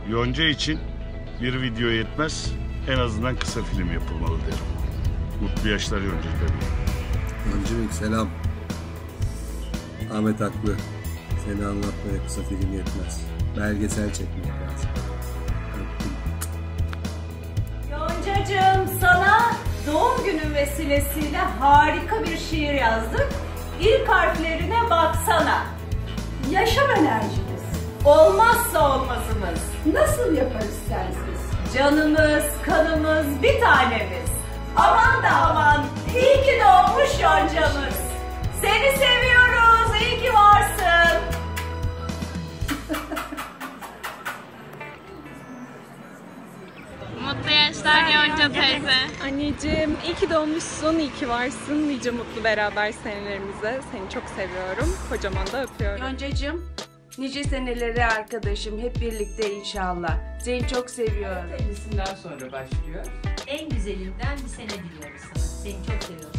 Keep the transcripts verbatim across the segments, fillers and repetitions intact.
Yonca için bir video yetmez, en azından kısa film yapılmalı derim. Mutlu yaşlar Yonca tabii. Yonca'cığım selam. Ahmet haklı. Seni anlatmaya kısa film yetmez. Belgesel çekmek lazım. Yoncacığım, sana doğum günün vesilesiyle harika bir şiir yazdık. İlk harflerine baksana. Yaşam enerjimiz. Olmazsa olmazımız. Nasıl yaparız sensiz? Canımız, kanımız, bir tanemiz. Aman da aman, iyi ki doğmuş Yonca'mız. Seni seviyoruz, iyi ki varsın. Mutlu yaşlar Yonca teyze. Anneciğim iyi ki doğmuşsun, iyi ki varsın. Nice mutlu beraber senelerimize. Seni çok seviyorum. Kocaman da öpüyorum. Yoncacığım, nice senelere arkadaşım. Hep birlikte inşallah. Seni çok seviyorum. elli'sinden sonra başlıyor. En güzelinden bir sene diliyoruz sana. Seni çok seviyoruz.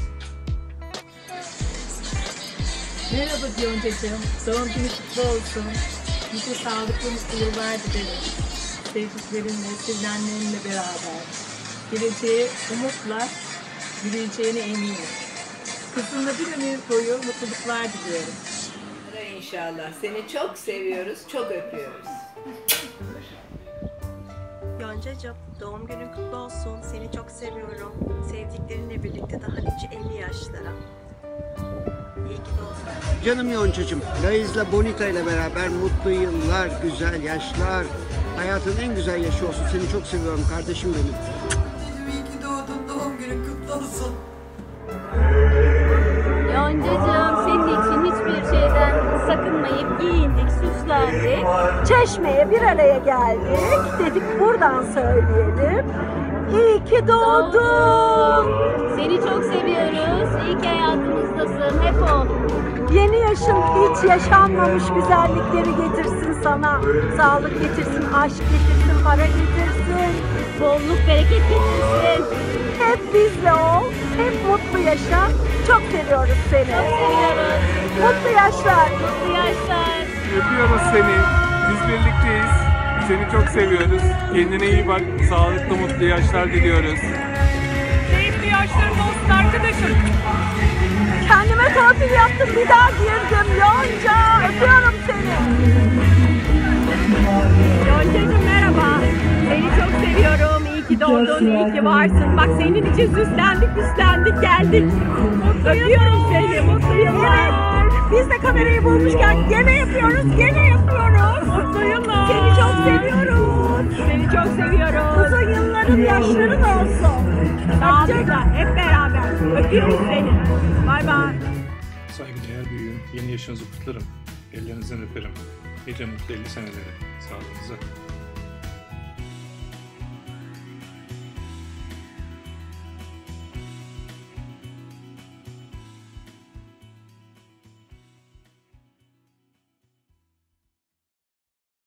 Merhaba Yoncacığım. Doğum günü kutlu olsun. Nice sağlıklı mutlu yıllar dilerim. Sevdiklerinle, sevilenlerinle beraber. Geleceğe umutla yürüyeceğine eminim. Kızınla bir ömür boyu mutluluklar diliyorum. İnşallah. Seni çok seviyoruz, çok öpüyoruz. Yoncacığım, doğum günün kutlu olsun. Seni çok seviyorum. Sevdiklerinle birlikte daha nice elli yaşlara. İyi ki doğdun. Canım Yoncacığım, Laiz'le Bonita ile beraber mutlu yıllar, güzel yaşlar. Hayatın en güzel yaşı olsun. Seni çok seviyorum kardeşim benim. İyi ki doğdun, doğum günün kutlu olsun. Yoncacığım, senin için hiçbir şeyden sakınmayıp giyindik, süslendik. Çeşmeye bir araya geldik. Dedik buradan söyleyelim. İyi ki doğdun. Seni çok seviyoruz. İyi ki hayatımızdasın. Hep ol. Yeni yaşın hiç yaşanmamış güzellikleri getirsin sana. Sağlık getirsin, aşk getirsin, para getirsin. Bolluk, bereket getirsin. Hep bizle ol, hep mutlu yaşa. Çok seviyoruz seni. Çok seviyoruz. Mutlu yaşlar. Mutlu yaşlar. Öpüyoruz seni. Biz birlikteyiz. Seni çok seviyoruz. Kendine iyi bak. Sağlıklı mutlu yaşlar diliyoruz. Keyifli yaşların olsun arkadaşım. Kendime torpil yaptım, bir daha girdim. Yonca, öpüyorum seni. Yoncacığım merhaba. Seni çok seviyorum. İyi ki doğdun, iyi ki varsın. Bak senin için süslendik, süslendik, geldik. Öpüyorum seni, mutlu yıllar. Biz de kamerayı bulmuşken gene yapıyoruz, gene yapıyoruz. Mutlu yıllar. Seni çok seviyoruz. Seni çok seviyoruz. Uzun yılların, yaşların olsun. Sağlıkla, hep beraber. Öpüyoruz seni. Bay bay. Saygıdeğer büyüğüm. Yeni yaşınızı kutlarım. Ellerinizden öperim. Nice mutlu elli senelere. Sağlığınıza.